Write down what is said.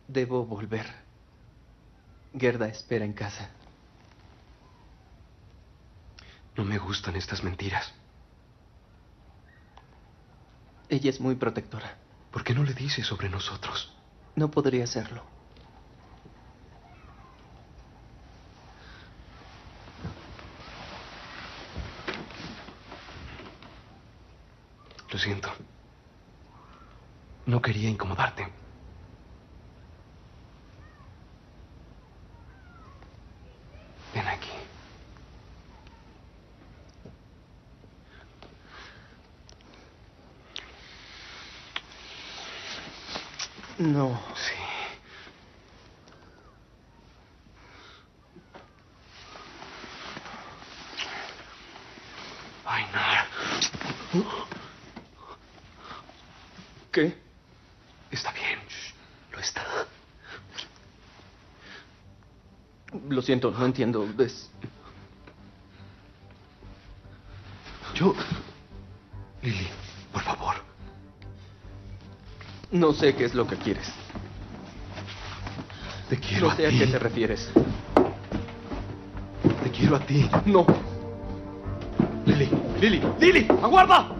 Debo volver. Gerda espera en casa. No me gustan estas mentiras. Ella es muy protectora. ¿Por qué no le dices sobre nosotros? No podría hacerlo. Lo siento. No quería incomodarte. Ven aquí. No. Sí. Einar. ¿Qué? Está bien. Lo está. Lo siento, no entiendo. Yo... Lily, por favor. No sé qué es lo que quieres. Te quiero No sé a a ti. qué te refieres. Te quiero a ti. No. Lily, Lily, Lily, aguarda.